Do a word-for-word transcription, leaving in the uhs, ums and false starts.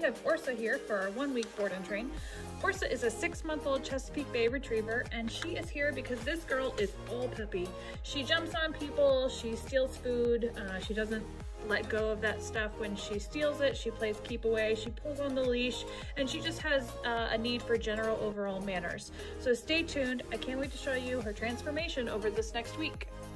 have Orsa here for our one week board and train. Orsa is a six month old Chesapeake Bay Retriever, and she is here because this girl is all peppy. She jumps on people, she steals food, uh, she doesn't let go of that stuff when she steals it, she plays keep away, she pulls on the leash, and she just has uh, a need for general overall manners. So stay tuned, I can't wait to show you her transformation over this next week.